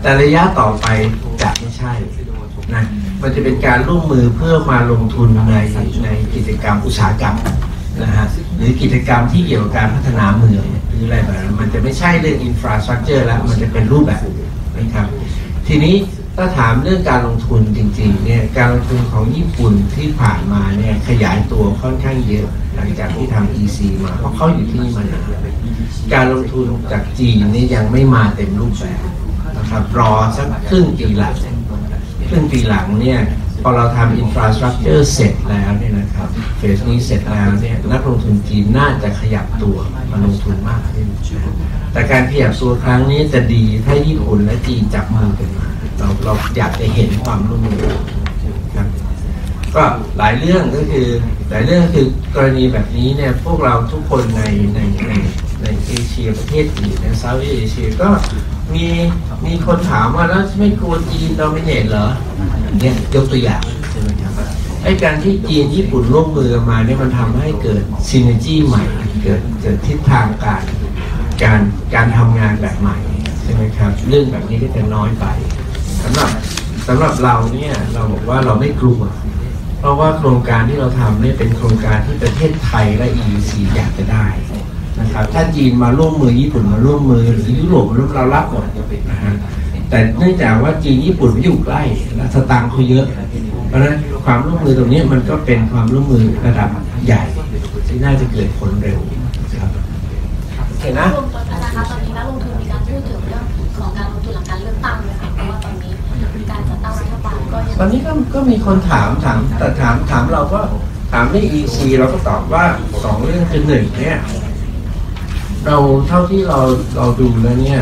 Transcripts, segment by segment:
แต่ระยะต่อไปจะไม่ใช่นะมันจะเป็นการร่วมมือเพื่อมาลงทุนในกิจกรรมอุตสาหกรรมนะฮะหรือกิจกรรมที่เกี่ยวกับการพัฒนาเมืองหรืออะไรแบบนั้นมันจะไม่ใช่เรื่องอินฟราสตรักเจอร์แล้วมันจะเป็นรูปแบบนะครับทีนี้ถ้าถามเรื่องการลงทุนจริงๆเนี่ยการลงทุนของญี่ปุ่นที่ผ่านมาเนี่ยขยายตัวค่อนข้างเยอะหลังจากที่ทำ EC มาเพราะเขาอยู่ที่นี่มานานการลงทุนจากจีนนี่ยังไม่มาเต็มรูปแบบนะครับรอสักครึ่งปีหลังเนี่ยพอเราทำอินฟราสตรักเจอร์เสร็จแล้วเนี่ยนะครับเฟสนี้เสร็จแล้วเนี่ยนักลงทุนจีนน่าจะขยับตัวมาลงทุนมากขึ้นแต่การขยับตัวครั้งนี้จะดีถ้าญี่ปุ่นและจีนจับมือกันมาเราอยากจะเห็นความร่วมมือครับก็หลายเรื่องก็คือกรณีแบบนี้เนี่ยพวกเราทุกคนในเอเชียประเทศอื่นในเซาท์เอเชียก็มีคนถามว่าแล้วไม่กลัวจีนโดมิเนตเหรอเนี่ยยกตัวอย่างใช่ไหมครับไอ้การที่จีนญี่ปุ่นร่วมมือกันมาเนี่ยมันทำให้เกิดซินเนจี้ใหม่เกิดทิศทางการทำงานแบบใหม่ใช่ไหมครับเรื่องแบบนี้ก็จะน้อยไปสำหรับเราเนี่ยเราบอกว่าเราไม่กลัวเพราะว่าโครงการที่เราทำเนี่ยเป็นโครงการที่ประเทศไทยและ EEC อยากจะได้นะครับถ้าจีนมาร่วมมือญี่ปุ่นมาร่วมมือหรือยุโรปเรารับหมดนะฮะแต่เนื่องจากว่าจีนญี่ปุ่นอยู่ใกล้และสตางค์เขาเยอะเพราะฉะนั้นความร่วมมือตรงนี้มันก็เป็นความร่วมมือระดับใหญ่ที่น่าจะเกิดผลเร็วครับเห็นนะนะคะตอนนี้นักลงทุนมีการพูดถึงเรื่องของการลงทุนหลังการเลือกตั้งเลยค่ะเพราะว่าตอนนี้การจัดตั้งรัฐบาลก็ตอนนี้ก็มีคนถามแต่ถามเราก็ถามใน EC เราก็ตอบว่า2 เรื่องคือ1เนี่ยเราเท่าที่เราดูแล้วเนี่ย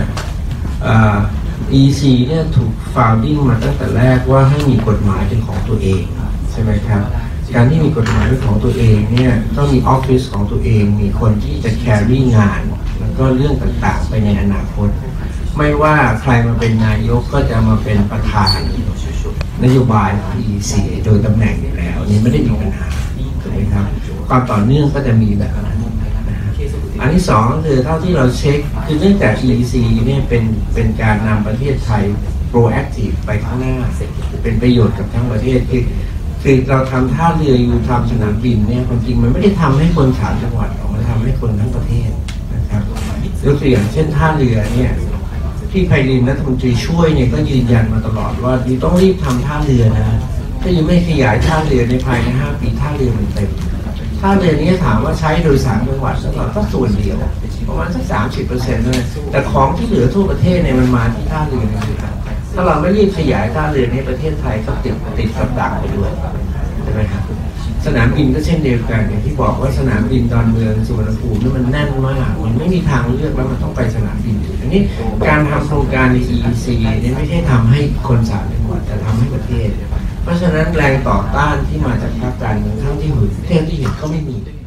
EC เนี่ยถูก founding มาตั้งแต่แรกว่าให้มีกฎหมายเป็นของตัวเองใช่ไหมครับการที่มีกฎหมายเป็นของตัวเองเนี่ยต้องมีออฟฟิศของตัวเองมีคนที่จะ carry งานแล้วก็เรื่องต่างๆไปในอนาคตไม่ว่าใครมาเป็นนายกก็จะมาเป็นประธานนโยบายของ EC โดยตำแหน่งอยู่แล้วนี่ไม่ได้มีปัญหาถูกไหมครับความต่อเนื่องก็จะมีแบบนั้นอันที่2ก็คือเท่าที่เราเช็คคือเนื่องจาก EEC เนี่ยเป็นการนำประเทศไทย proactive ไปข้างหน้าเป็นประโยชน์กับทั้งประเทศคือเราทำท่าเรืออยู่ทำสนามบินเนี่ยความจริงมันไม่ได้ทำให้คน3 จังหวัดออกมาทำให้คนทั้งประเทศนะครับยกตัวอย่างเช่นท่าเรือเนี่ยที่ไพรินทร์รัฐมนตรีช่วยเนี่ยก็ยืนยันมาตลอดว่าต้องรีบทำท่าเรือนะถ้ายังไม่ขยายท่าเรือในภายใน5 ปีท่าเรือมันเต็มท่าเรือนี้ถามว่าใช้โดยสารจังหวัดแล้วก็ส่วนเดียวประมาณสัก30%เลยแต่ของที่เหลือทั่วประเทศเนี่ยมันมาที่ท่าเรือนี่ถ้าเราไม่รีบขยายท่าเรือในประเทศไทยก็ติดกับดักไปด้วยใช่ไหมครับสนามบินก็เช่นเดียวกันอย่างที่บอกว่าสนามบินดอนเมืองสุวรรณภูมินี่มันแน่นมากมันไม่มีทางเลือกแล้วมันต้องไปสนามบินอันนี้การทำโครงการใน EEC เนี่ยไม่ใช่ทำให้คน3 จังหวัดแต่ทำให้ประเทศเพราะฉะนั้นแรงต่อต้านที่มาจากภาคการเมืองทั้งที่เห็นก็ไม่มี